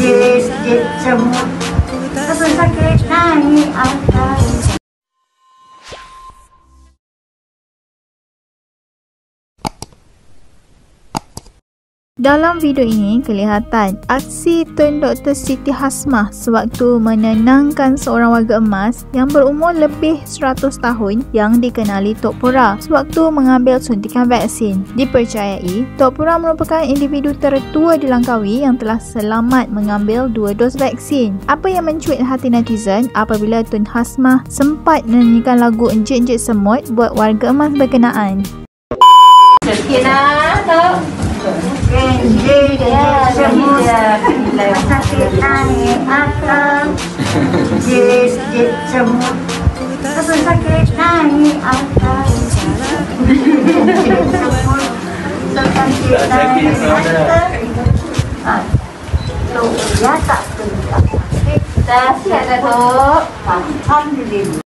Jijik semut, rasa sakit naik atas. Dalam video ini kelihatan aksi Tun Dr. Siti Hasmah sewaktu menenangkan seorang warga emas yang berumur lebih 100 tahun yang dikenali Tok Pura sewaktu mengambil suntikan vaksin. Dipercayai, Tok Pura merupakan individu tertua di Langkawi yang telah selamat mengambil 2 dos vaksin. Apa yang mencuit hati netizen apabila Tun Hasmah sempat menyanyikan lagu Enjit-Enjit Semut buat warga emas berkenaan. Jijik semut, rasa sakit naik atas. Jijik semut, rasa sakit naik atas. Jijik semut, rasa sakit naik atas. Tuh, ya tak tuh. Kita siap dah tu. Alhamdulillah.